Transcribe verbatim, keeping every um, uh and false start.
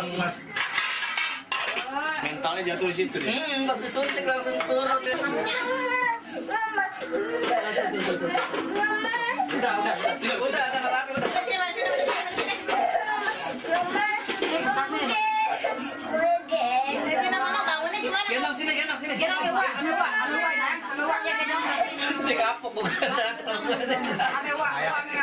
pas pas mentalnya jatuh di situ deh. Hmm, pas disuntik langsung turun. Udah, udah, udah, udah, ada apa udah. Gendong sini, gendong sini. Gendong ya, Wak. Ame Wak, ame Wak, ame Wak ya gendong. Ini kapok bukan. Ame Wak, ame